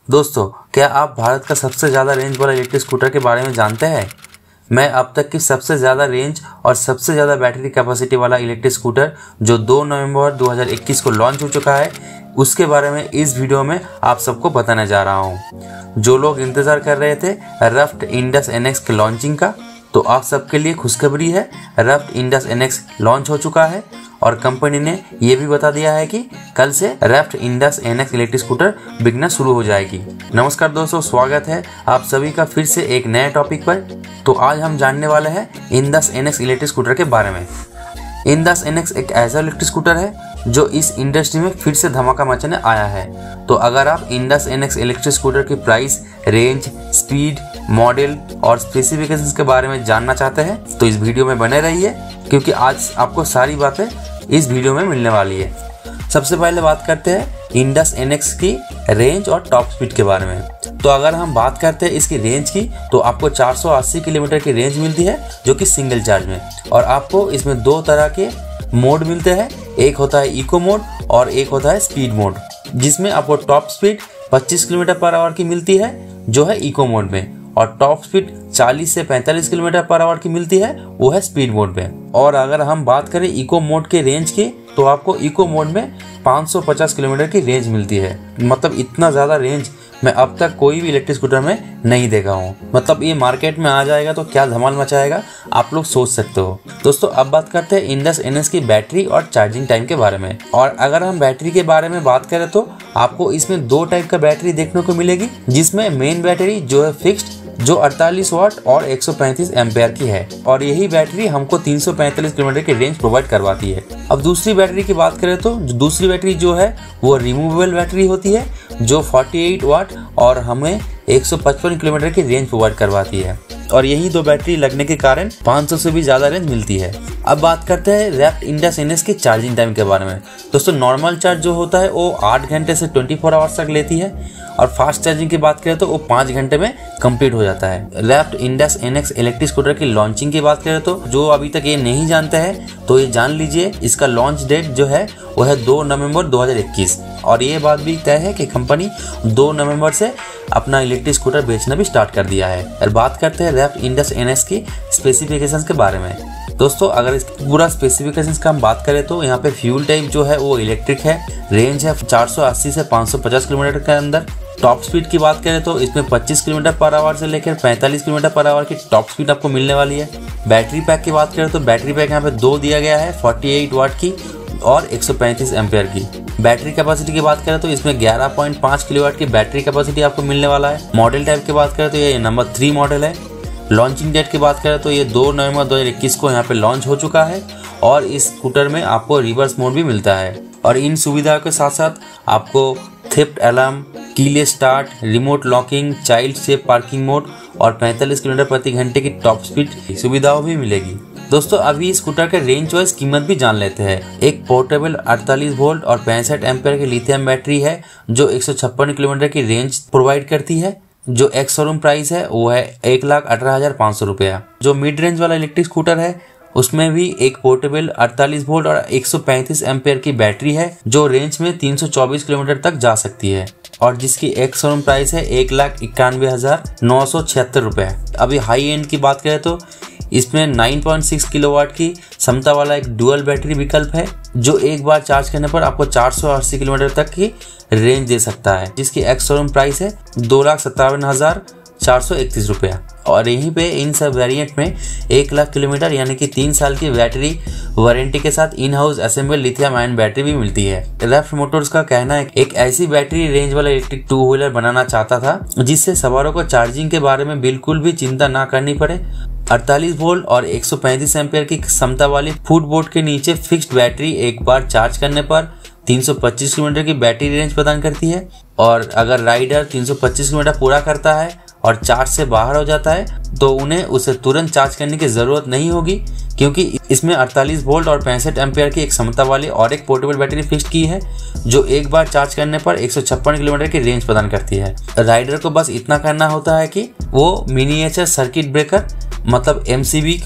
दोस्तों, क्या आप भारत का सबसे ज़्यादा रेंज वाला इलेक्ट्रिक स्कूटर के बारे में जानते हैं? मैं अब तक की सबसे ज़्यादा रेंज और सबसे ज़्यादा बैटरी कैपेसिटी वाला इलेक्ट्रिक स्कूटर जो 2 नवंबर 2021 को लॉन्च हो चुका है, उसके बारे में इस वीडियो में आप सबको बताने जा रहा हूँ। जो लोग इंतज़ार कर रहे थे रफ्ट इंडस NX के लॉन्चिंग का, तो आप सबके लिए खुशखबरी है। रफ्ट इंडस NX लॉन्च हो चुका है और कंपनी ने ये भी बता दिया है कि कल से Raft Indus NX electric scooter बिकना शुरू हो जाएगी। नमस्कार दोस्तों, स्वागत है आप सभी का फिर से एक नए टॉपिक पर। तो आज हम जानने वाले हैं इंडस NX इलेक्ट्रिक स्कूटर के बारे में। इंडस NX एक ऐसा इलेक्ट्रिक स्कूटर है जो इस इंडस्ट्री में फिर से धमाका मचाने आया है। तो अगर आप इंडस NX इलेक्ट्रिक स्कूटर की प्राइस, रेंज, स्पीड, मॉडल और स्पेसिफिकेशंस के बारे में जानना चाहते हैं तो इस वीडियो में बने रहिए, क्योंकि आज आपको सारी बातें इस वीडियो में मिलने वाली है। सबसे पहले बात करते हैं इंडस NX की रेंज और टॉप स्पीड के बारे में। तो अगर हम बात करते हैं इसकी रेंज की, तो आपको 480 किलोमीटर की रेंज मिलती है जो कि सिंगल चार्ज में, और आपको इसमें दो तरह के मोड मिलते हैं। एक होता है इको मोड और एक होता है स्पीड मोड, जिसमें आपको top speed 25 kilometre per hour की मिलती है जो है इको मोड में, और टॉप स्पीड 40 से 45 किलोमीटर पर आवर की मिलती है वो है स्पीड मोड में। और अगर हम बात करें इको मोड के रेंज की, तो आपको इको मोड में 550 किलोमीटर की रेंज मिलती है। मतलब इतना ज़्यादा रेंज मैं अब तक कोई भी इलेक्ट्रिक स्कूटर में नहीं देखा हूँ। मतलब ये मार्केट में आ जाएगा तो क्या धमाल मचाएगा, आप लोग सोच सकते हो। दोस्तों, अब बात करते हैं इंडस NX की बैटरी और चार्जिंग टाइम के बारे में। और अगर हम बैटरी के बारे में बात करें तो आपको इसमें दो टाइप का बैटरी देखने को मिलेगी, जिसमें मेन बैटरी जो है फिक्स्ड, जो 48 वाट और 135 एम्पेयर की है, और यही बैटरी हमको 345 किलोमीटर की रेंज प्रोवाइड करवाती है। अब दूसरी बैटरी की बात करें तो दूसरी बैटरी जो है वो रिमूवेबल बैटरी होती है, जो 48 वाट और हमें 155 किलोमीटर की रेंज प्रोवाइड करवाती है, और यही दो बैटरी लगने के कारण 500 से भी ज़्यादा रेंज मिलती है। अब बात करते हैं रफ्ट इंडस NX की चार्जिंग टाइम के बारे में। दोस्तों, नॉर्मल चार्ज जो होता है वो 8 घंटे से 24 आवर्स तक लेती है, और फास्ट चार्जिंग की बात करें तो वो 5 घंटे में कंप्लीट हो जाता है। Raft Indus NX electric scooter की लॉन्चिंग की बात करें तो जो अभी तक ये नहीं जानते हैं तो ये जान लीजिए, इसका लॉन्च डेट जो है वो है 2 नवंबर 2021, और ये बात भी तय है कि कंपनी 2 नवंबर से अपना इलेक्ट्रिक स्कूटर बेचना भी स्टार्ट कर दिया है। और बात करते हैं रफ्ट इंडस NX की स्पेसिफिकेशंस के बारे में। दोस्तों, अगर इसकी पूरा स्पेसिफिकेशंस का हम बात करें तो यहाँ पे फ्यूल टाइप जो है वो इलेक्ट्रिक है, रेंज है 480 से 550 किलोमीटर के अंदर। टॉप स्पीड की बात करें तो इसमें 25 किलोमीटर पर आवर से लेकर 45 किलोमीटर पर आवर की टॉप स्पीड आपको मिलने वाली है। बैटरी पैक की बात करें तो बैटरी पैक यहाँ पे 2 दिया गया है, 48 वाट की और 135 एम्पेयर की। बैटरी कैपेसिटी की बात करें तो इसमें 11.5 किलोवाट की बैटरी कैपेसिटी आपको मिलने वाला है। मॉडल टाइप की बात करें तो ये नंबर 3 मॉडल है। लॉन्चिंग डेट की बात करें तो ये 2 नवंबर 2021 को यहाँ पे लॉन्च हो चुका है, और इस स्कूटर में आपको रिवर्स मोड भी मिलता है। और इन सुविधाओं के साथ साथ आपको theft alarm, keyless start, remote locking, child safe parking mode और 45 किलोमीटर प्रति घंटे की टॉप स्पीड सुविधाओं भी मिलेगी। दोस्तों, अभी स्कूटर के रेंज वाइज कीमत भी जान लेते हैं। एक पोर्टेबल 48 वोल्ट और 65 एम्पेयर की लिथियम बैटरी है जो 156 किलोमीटर की रेंज प्रोवाइड करती है। जो एक्स शोरूम प्राइस है वो है 1,18,500 रुपया। जो मिड रेंज वाला इलेक्ट्रिक स्कूटर है उसमें भी एक पोर्टेबल 48 वोल्ट और 135 एम्पेयर की बैटरी है जो रेंज में 324 किलोमीटर तक जा सकती है, और जिसकी एक्स शोरूम प्राइस है 1,91,976 रुपये। अभी हाई एंड की बात करें तो इसमें 9.6 किलोवाट की क्षमता वाला एक डुअल बैटरी विकल्प है, जो एक बार चार्ज करने पर आपको 480 किलोमीटर तक की रेंज दे सकता है, जिसकी एक्स शोरूम प्राइस है 2,57,431 रुपया। और यहीं पे इन सब वेरिएंट में 1 लाख किलोमीटर यानी कि 3 साल की बैटरी वारंटी के साथ in house assemble lithium ion battery भी मिलती है। रफ्ट मोटर्स का कहना है एक ऐसी बैटरी रेंज वाला इलेक्ट्रिक 2 व्हीलर बनाना चाहता था जिससे सवारों को चार्जिंग के बारे में बिल्कुल भी चिंता ना करनी पड़े। 48 वोल्ट और 135 एम्पेयर की क्षमता वाली फुटबोर्ड के नीचे फिक्स्ड बैटरी एक बार चार्ज करने पर 325 किलोमीटर की बैटरी रेंज प्रदान करती है, और अगर राइडर 325 किलोमीटर पूरा करता है और चार्ज से बाहर हो जाता है तो उन्हें उसे तुरंत चार्ज करने की जरूरत नहीं होगी, क्योंकि इसमें 48 वोल्ट और 65 एम्पेयर की एक क्षमता वाली और एक पोर्टेबल बैटरी फिक्स की है जो एक बार चार्ज करने पर 156 किलोमीटर की रेंज प्रदान करती है। राइडर को बस इतना करना होता है कि वो मिनिएचर सर्किट ब्रेकर मतलब MCB को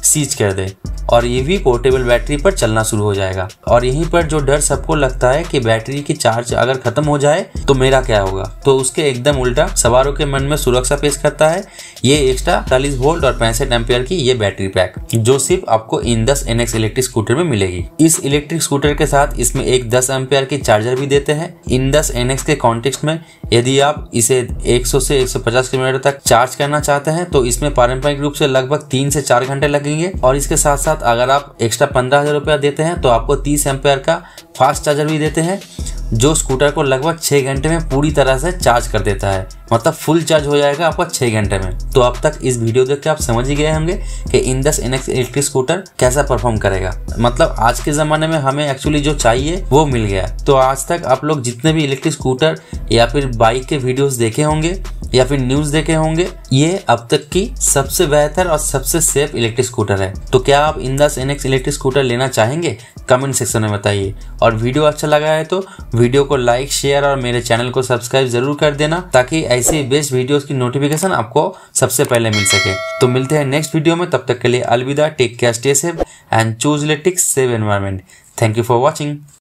सीज कर दे और ये भी पोर्टेबल बैटरी पर चलना शुरू हो जाएगा। और यहीं पर जो डर सबको लगता है कि बैटरी की चार्ज अगर खत्म हो जाए तो मेरा क्या होगा, तो उसके एकदम उल्टा सवारों के मन में सुरक्षा पेश करता है ये एक्स्ट्रा 40 वोल्ट और 65 एम्पियर की ये बैटरी पैक, जो सिर्फ आपको इंडस NX इलेक्ट्रिक स्कूटर में मिलेगी। इस इलेक्ट्रिक स्कूटर के साथ इसमें एक 10 एम्पियर की चार्जर भी देते हैं। इंडस NX के कॉन्टेक्स्ट में यदि आप इसे 100 से 150 किलोमीटर तक चार्ज करना चाहते हैं तो इसमें पारंपरिक रूप से लगभग 3 से 4 घंटे लगेंगे। और इसके साथ साथ अगर आप एक्स्ट्रा 15,000 रुपया देते हैं तो आपको 30 एम्पियर का फास्ट चार्जर भी देते हैं, जो स्कूटर को लगभग 6 घंटे में पूरी तरह से चार्ज कर देता है। मतलब फुल चार्ज हो जाएगा आपका 6 घंटे में। तो अब तक इस वीडियो देख के आप समझ ही गए होंगे कि इंडस NX इलेक्ट्रिक स्कूटर कैसा परफॉर्म करेगा। मतलब आज के ज़माने में हमें एक्चुअली जो चाहिए वो मिल गया। तो आज तक आप लोग जितने भी इलेक्ट्रिक स्कूटर या फिर बाइक के वीडियोस देखे होंगे या फिर न्यूज़ देखे होंगे, ये अब तक की सबसे बेहतर और सबसे सेफ इलेक्ट्रिक स्कूटर है। तो क्या आप इंडस NX इलेक्ट्रिक स्कूटर लेना चाहेंगे? कमेंट सेक्शन में बताइए। और वीडियो अच्छा लगा है तो वीडियो को लाइक, शेयर और मेरे चैनल को सब्सक्राइब जरूर कर देना, ताकि ऐसे बेस्ट वीडियोस की नोटिफिकेशन आपको सबसे पहले मिल सके। तो मिलते हैं नेक्स्ट वीडियो में, तब तक के लिए अलविदा, take care, stay safe and choose electric, save environment. Thank you for watching.